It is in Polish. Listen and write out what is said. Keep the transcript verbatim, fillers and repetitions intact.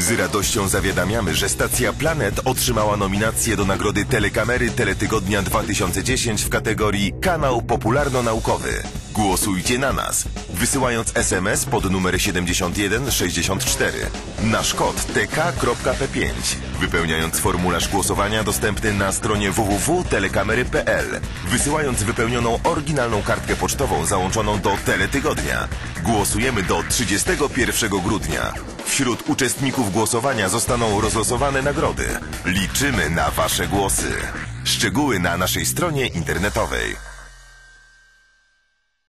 Z radością zawiadamiamy, że stacja Planet otrzymała nominację do nagrody Telekamery Teletygodnia dwa tysiące dziesięć w kategorii Kanał Popularno-Naukowy. Głosujcie na nas, wysyłając es em es pod numer siedemdziesiąt jeden sześćdziesiąt cztery. Nasz kod T K kropka P pięć. Wypełniając formularz głosowania dostępny na stronie w w w kropka telekamery kropka p l. Wysyłając wypełnioną oryginalną kartkę pocztową załączoną do Teletygodnia. Głosujemy do trzydziestego pierwszego grudnia. Wśród uczestników głosowania zostaną rozlosowane nagrody. Liczymy na Wasze głosy. Szczegóły na naszej stronie internetowej.